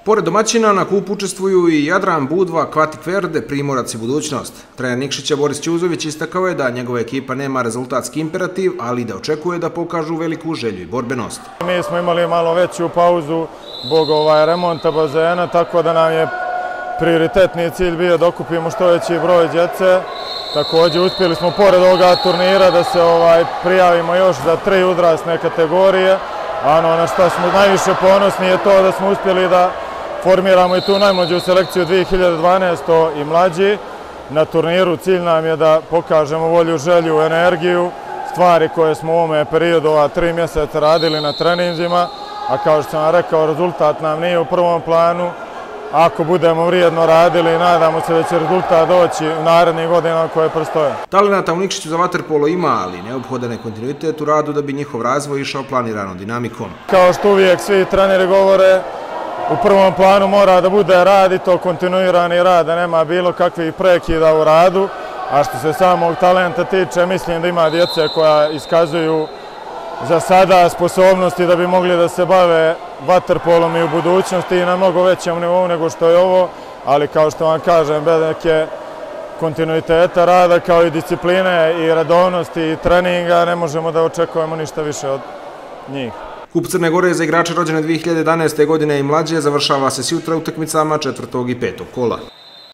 Pored domaćina na kupu učestvuju i Jadran, Budva, Kvatik Verde, Primorac i Budućnost. Trener Nikšića Boris Ćuzović istakao je da njegova ekipa nema rezultatski imperativ, ali da očekuje da pokažu veliku želju i borbenost. Mi smo imali malo veću pauzu zbog remonta bazena, tako da nam je prioritetni cilj bio da okupimo što veći broj djece. Također uspjeli smo pored ovoga turnira da se prijavimo još za 3 uzrasne kategorije. Ono na što smo najviše ponosni je to da smo uspjeli da formiramo i tu najmlađu selekciju 2012 i mlađi. Na turniru cilj nam je da pokažemo volju, želju, energiju, stvari koje smo u ovome periodu 3 mjeseca radili na treninzima, a kao što sam vam rekao, rezultat nam nije u prvom planu. Ako budemo vrijedno radili, nadamo se da će rezultat doći u narednih godina koje prestoje. Talenata u Nikšiću za vaterpolo ima, ali neophodan je kontinuitet u radu da bi njihov razvoj išao planiranom dinamikom. Kao što uvijek svi treneri govore, u prvom planu mora da bude rad i to kontinuirani rad, da nema bilo kakvih prekida u radu. A što se samog talenta tiče, mislim da ima djece koja iskazuju za sada sposobnosti da bi mogli da se bave vaterpolom i u budućnosti i na mnogo većem nivou nego što je ovo, ali kao što vam kažem, bez neke kontinuiteta rada kao i discipline i redovnosti i treninga ne možemo da očekujemo ništa više od njih. Kup Crne Gore za igrače rođene 2011. godine i mlađe završava se sutra utakmicama 4. i 5. kola.